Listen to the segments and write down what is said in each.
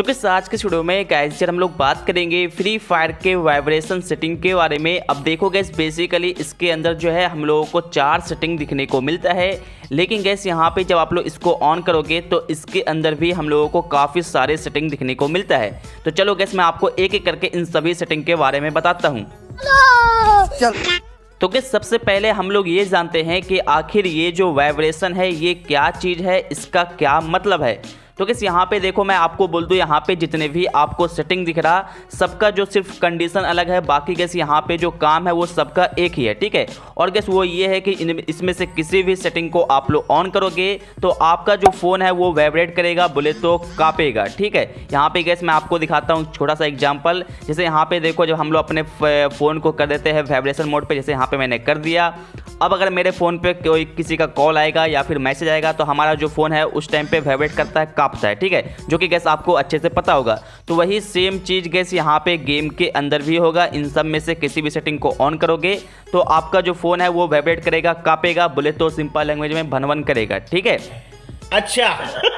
सो किस आज के वीडियो में गाइस हम लोग बात करेंगे फ्री फायर के वाइब्रेशन सेटिंग के बारे में। अब देखो गैस बेसिकली इसके अंदर जो है हम लोगों को 4 सेटिंग दिखने को मिलता है, लेकिन गैस यहाँ पे जब आप लोग इसको ऑन करोगे तो इसके अंदर भी हम लोगों को काफ़ी सारे सेटिंग दिखने को मिलता है। तो चलो गैस मैं आपको एक एक करके इन सभी सेटिंग के बारे में बताता हूँ। तो गैस सबसे पहले हम लोग ये जानते हैं कि आखिर ये जो वाइब्रेशन है ये क्या चीज़ है, इसका क्या मतलब है। तो गैस यहाँ पे देखो मैं आपको बोल दूँ, यहाँ पे जितने भी आपको सेटिंग दिख रहा सबका जो सिर्फ कंडीशन अलग है, बाकी गैस यहाँ पे जो काम है वो सबका एक ही है, ठीक है। और गैस वो ये है कि इसमें से किसी भी सेटिंग को आप लोग ऑन करोगे तो आपका जो फ़ोन है वो वाइब्रेट करेगा, बोले तो कांपेगा, ठीक है। यहाँ पे गैस मैं आपको दिखाता हूँ छोटा सा एग्जाम्पल। जैसे यहाँ पे देखो जब हम लोग अपने फ़ोन को कर देते हैं वाइब्रेशन मोड पे, जैसे यहाँ पे मैंने कर दिया। अब अगर मेरे फ़ोन पे कोई किसी का कॉल आएगा या फिर मैसेज आएगा तो हमारा जो फ़ोन है उस टाइम पे वाइब्रेट करता है, कांपता है, ठीक है, जो कि गैस आपको अच्छे से पता होगा। तो वही सेम चीज़ गैस यहाँ पे गेम के अंदर भी होगा। इन सब में से किसी भी सेटिंग को ऑन करोगे तो आपका जो फ़ोन है वो वाइब्रेट करेगा, कांपेगा, बोले तो सिंपल लैंग्वेज में भनवन करेगा, ठीक है। अच्छा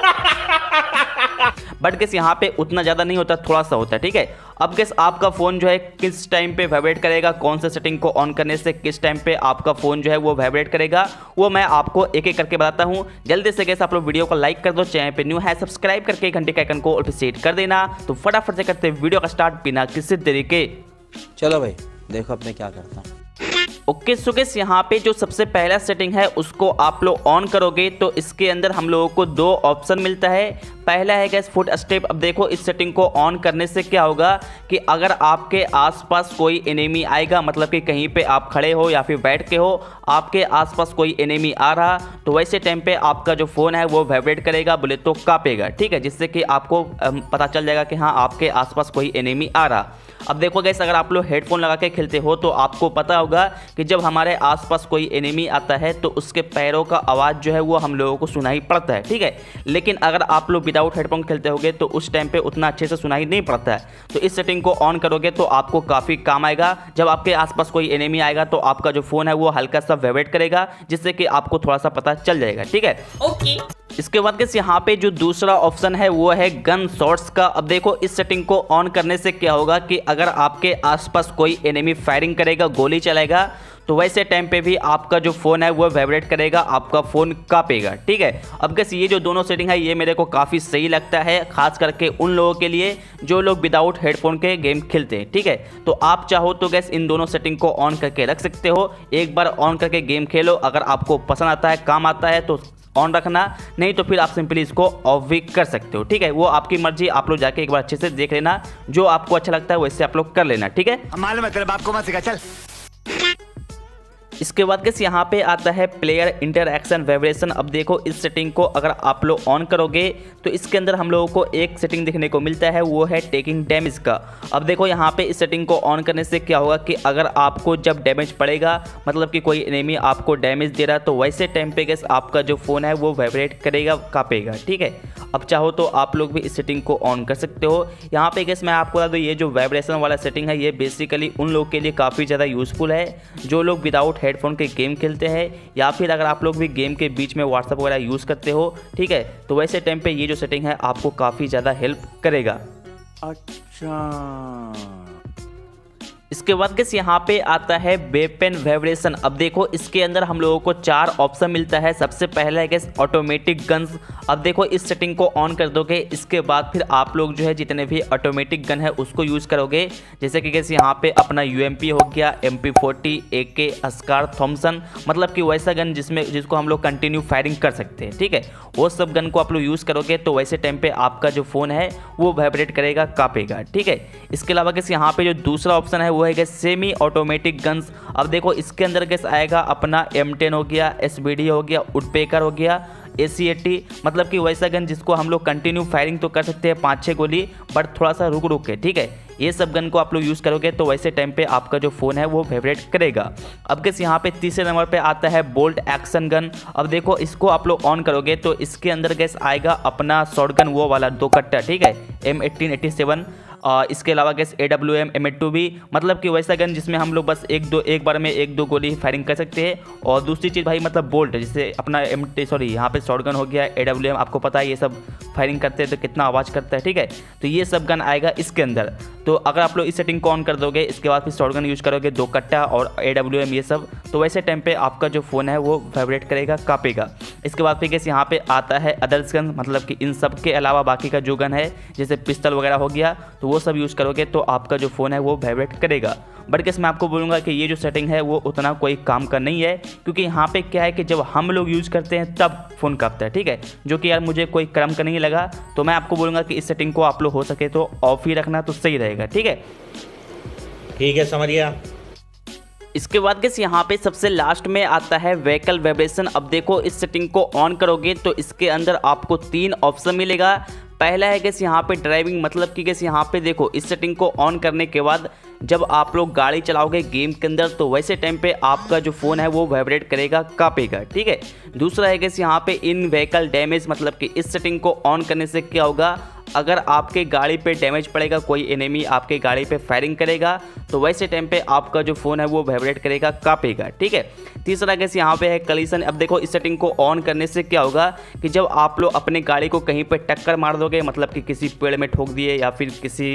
बट गैस यहाँ पे उतना ज़्यादा नहीं होता, थोड़ा सा होता है, ठीक है। अब गैस आपका फ़ोन जो है किस टाइम पे वाइब्रेट करेगा, कौन से सेटिंग को ऑन करने से किस टाइम पे आपका फ़ोन जो है वो वाइब्रेट करेगा, वो मैं आपको एक एक करके बताता हूँ। जल्दी से गैस आप लोग वीडियो को लाइक कर दो, चैनल पे न्यू है सब्सक्राइब करके घंटे के आइकन को ऑल पे सेट कर देना। तो फटाफट से करते वीडियो का स्टार्ट बिना किसी देरी के। चलो भाई देखो अब मैं क्या करता हूँ। ओके सो गैस यहाँ पे जो सबसे पहला सेटिंग है उसको आप लोग ऑन करोगे तो इसके अंदर हम लोगों को 2 ऑप्शन मिलता है। पहला है गैस फुट स्टेप। अब देखो इस सेटिंग को ऑन करने से क्या होगा कि अगर आपके आसपास कोई एनिमी आएगा, मतलब कि कहीं पे आप खड़े हो या फिर बैठ के हो, आपके आसपास कोई एनिमी आ रहा तो वैसे टाइम पे आपका जो फ़ोन है वो वाइब्रेट करेगा, बोले तो कांपेगा, ठीक है, जिससे कि आपको पता चल जाएगा कि हाँ आपके आसपास कोई एनिमी आ रहा। अब देखो गैस अगर आप लोग हेडफोन लगा के खेलते हो तो आपको पता होगा कि जब हमारे आसपास कोई एनिमी आता है तो उसके पैरों का आवाज़ जो है वो हम लोगों को सुनाई पड़ता है, ठीक है। लेकिन अगर आप लोग विदाउट हेडफोन खेलते होगे तो उस टाइम पे उतना अच्छे से सुनाई नहीं पड़ता है। तो इस सेटिंग को ऑन करोगे तो आपको काफ़ी काम आएगा। जब आपके आसपास कोई एनिमी आएगा तो आपका जो फ़ोन है वो हल्का सा वाइब्रेट करेगा, जिससे कि आपको थोड़ा सा पता चल जाएगा, ठीक है। ओके इसके बाद गैस यहाँ पे जो दूसरा ऑप्शन है वो है गन शॉट्स का। अब देखो इस सेटिंग को ऑन करने से क्या होगा कि अगर आपके आसपास कोई एनिमी फायरिंग करेगा, गोली चलाएगा, तो वैसे टाइम पे भी आपका जो फ़ोन है वो वाइब्रेट करेगा, आपका फ़ोन कांपेगा, ठीक है। अब गैस ये जो दोनों सेटिंग है ये मेरे को काफ़ी सही लगता है, खास करके उन लोगों के लिए जो लोग विदाउट हेडफोन के गेम खेलते हैं, ठीक है। तो आप चाहो तो गैस इन दोनों सेटिंग को ऑन करके रख सकते हो। एक बार ऑन करके गेम खेलो, अगर आपको पसंद आता है, काम आता है तो ऑन रखना, नहीं तो फिर आप सिंपली इसको ऑफ भी कर सकते हो, ठीक है। वो आपकी मर्जी, आप लोग जाके एक बार अच्छे से देख लेना, जो आपको अच्छा लगता है वैसे आप लोग कर लेना, ठीक है। मालूम है तेरे बाप को मत सिखा, चल। इसके बाद गैस यहाँ पे आता है प्लेयर इंटरएक्शन वाइब्रेशन। अब देखो इस सेटिंग को अगर आप लोग ऑन करोगे तो इसके अंदर हम लोगों को एक सेटिंग देखने को मिलता है, वो है टेकिंग डैमेज का। अब देखो यहाँ पे इस सेटिंग को ऑन करने से क्या होगा कि अगर आपको जब डैमेज पड़ेगा, मतलब कि कोई एनिमी आपको डैमेज दे रहा, तो वैसे टाइम पे गैस आपका जो फ़ोन है वो वाइब्रेट करेगा, कांपेगा, ठीक है। अब चाहो तो आप लोग भी इस सेटिंग को ऑन कर सकते हो। यहाँ पे गैस मैं आपको बता दूँ ये जो वाइब्रेशन वाला सेटिंग है ये बेसिकली उन लोगों के लिए काफ़ी ज़्यादा यूज़फुल है जो लोग विदाउट हेडफोन के गेम खेलते हैं, या फिर अगर आप लोग भी गेम के बीच में व्हाट्सएप वगैरह यूज़ करते हो, ठीक है, तो वैसे टाइम पे ये जो सेटिंग है आपको काफ़ी ज़्यादा हेल्प करेगा। अच्छा इसके बाद गैस यहाँ पे आता है वेपन वाइब्रेशन। अब देखो इसके अंदर हम लोगों को 4 ऑप्शन मिलता है। सबसे पहला है गैस ऑटोमेटिक गन्स। अब देखो इस सेटिंग को ऑन कर दोगे, इसके बाद फिर आप लोग जो है जितने भी ऑटोमेटिक गन है उसको यूज़ करोगे, जैसे कि गैस यहाँ पे अपना UMP हो गया, MP40, AK, अस्कार, थॉमसन, मतलब कि वैसा गन जिसको हम लोग कंटिन्यू फायरिंग कर सकते हैं, ठीक है, वो सब गन को आप लोग यूज़ करोगे तो वैसे टाइम पे आपका जो फ़ोन है वो वाइब्रेट करेगा, कांपेगा, ठीक है। इसके अलावा गैस यहाँ पे जो दूसरा ऑप्शन है वो है गैस सेमी ऑटोमेटिक गन्स। अब देखो इसके अंदर गैस आएगा अपना M10 हो गया, SBD हो गया, वुडपेकर हो गया, AC-80, मतलब कि वैसा गन जिसको हम लोग कंटिन्यू फायरिंग तो कर सकते हैं 5-6 गोली, बट थोड़ा सा रुक के, ठीक है। ये सब गन को आप लोग यूज़ करोगे तो वैसे टाइम पे आपका जो फ़ोन है वो वाइब्रेट करेगा। अब गैस यहाँ पे तीसरे नंबर पे आता है बोल्ट एक्शन गन। अब देखो इसको आप लोग ऑन करोगे तो इसके अंदर गैस आएगा अपना शॉटगन, वो वाला 2 कट्टा, ठीक है, M1887। इसके अलावा गैस AWM M82 भी, मतलब कि वैसा गन जिसमें हम लोग बस एक बार में 1-2 गोली फायरिंग कर सकते हैं। और दूसरी चीज़ भाई मतलब बोल्ट, जैसे अपना यहाँ पे शॉटगन हो गया, AWM आपको पता है ये सब फायरिंग करते हैं तो कितना आवाज़ करता है, ठीक है। तो ये सब गन आएगा इसके अंदर। तो अगर आप लोग इस सेटिंग को ऑन कर दोगे, इसके बाद फिर शॉटगन यूज़ करोगे, 2 कट्टा और AWM ये सब, तो वैसे टाइम पे आपका जो फ़ोन है वो वाइब्रेट करेगा, कांपेगा। इसके बाद फिर कैसे यहाँ पे आता है अदर्स गन, मतलब कि इन सब के अलावा बाकी का जो गन है जैसे पिस्टल वगैरह हो गया, तो वो सब यूज़ करोगे तो आपका जो फ़ोन है वो वाइब्रेट करेगा। बट कैसे मैं आपको बोलूँगा कि ये जो सेटिंग है वो उतना कोई काम का नहीं है, क्योंकि यहाँ पे क्या है कि जब हम लोग यूज़ करते हैं तब फ़ोन कांपता है, ठीक है, जो कि यार मुझे कोई काम का नहीं लगा। तो मैं आपको बोलूँगा कि इस सेटिंग को आप लोग हो सके तो ऑफ ही रखना तो सही रहेगा, ठीक है। ठीक है, समझ गया। इसके बाद कैसे यहाँ पे सबसे लास्ट में आता है व्हीकल वाइब्रेशन। अब देखो इस सेटिंग को ऑन करोगे तो इसके अंदर आपको 3 ऑप्शन मिलेगा। पहला है कैसे यहाँ पे ड्राइविंग, मतलब कि कैसे यहाँ पे देखो इस सेटिंग को ऑन करने के बाद जब आप लोग गाड़ी चलाओगे गेम के अंदर तो वैसे टाइम पे आपका जो फ़ोन है वो वाइब्रेट करेगा, कांपेगा, ठीक है। दूसरा है कैसे यहाँ पे इन व्हीकल डैमेज, मतलब कि इस सेटिंग को ऑन करने से क्या होगा, अगर आपके गाड़ी पे डैमेज पड़ेगा, कोई एनिमी आपके गाड़ी पे फायरिंग करेगा तो वैसे टाइम पे आपका जो फ़ोन है वो वाइब्रेट करेगा, कांपेगा, ठीक है। तीसरा कैसे यहाँ पे है कलीशन। अब देखो इस सेटिंग को ऑन करने से क्या होगा कि जब आप लोग अपने गाड़ी को कहीं पे टक्कर मार दोगे, मतलब कि किसी पेड़ में ठोक दिए या फिर किसी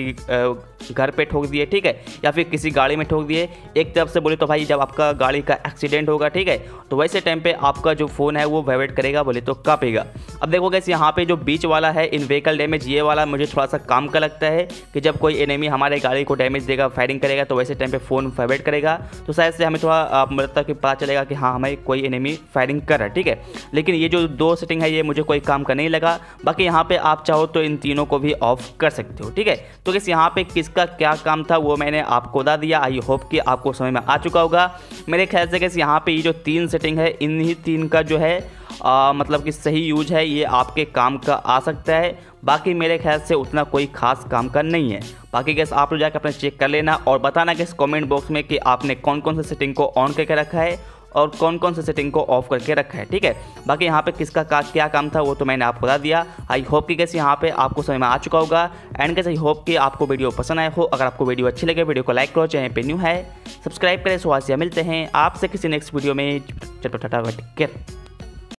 घर पे ठोक दिए, ठीक है, या फिर किसी गाड़ी में ठोक दिए, एक तरफ से बोले तो भाई जब आपका गाड़ी का एक्सीडेंट होगा, ठीक है, तो वैसे टाइम पे आपका जो फ़ोन है वो वाइब्रेट करेगा, बोले तो कांपेगा। अब देखो कैसे यहाँ पे जो बीच वाला है इन व्हीकल डैमेज, ये वाला मुझे थोड़ा सा काम का लगता है कि जब कोई एनिमी हमारे गाड़ी को डैमेज देगा, फायरिंग करेगा तो वैसे टाइम पे फ़ोन वाइब्रेट करेगा, तो शायद से हमें थोड़ा मतलब कि पता चलेगा कि हाँ हमें कोई एनिमी फायरिंग कर रहा है, ठीक है। लेकिन ये जो 2 सेटिंग है ये मुझे कोई काम का नहीं लगा। बाकी यहाँ पे आप चाहो तो इन तीनों को भी ऑफ कर सकते हो, ठीक है। तो किस यहाँ पे किसका क्या काम था वो मैंने आपको बता दिया। आई होप कि आपको समझ में आ चुका होगा। मेरे ख्याल से कैसे यहाँ पे ये जो 3 सेटिंग है इन्हीं 3 का जो है मतलब कि सही यूज है, ये आपके काम का आ सकता है। बाकी मेरे ख्याल से उतना कोई खास काम का नहीं है। बाकी गैस आप लोग जाकर अपने चेक कर लेना और बताना गैस कमेंट बॉक्स में कि आपने कौन कौन से सेटिंग को ऑन करके रखा है और कौन कौन से सेटिंग को ऑफ करके रखा है, ठीक है। बाकी यहाँ पे किसका क्या काम था वो तो मैंने आपको बता दिया। आई होप कि कैसे यहाँ पे आपको समझ में आ चुका होगा। एंड कैसे आई होप कि आपको वीडियो पसंद आया हो। अगर आपको वीडियो अच्छी लगे वीडियो को लाइक करो, चैनल पे न्यू है सब्सक्राइब करें। सो आज मिलते हैं आपसे किसी नेक्स्ट वीडियो में। चलो टाटा, टेक केयर।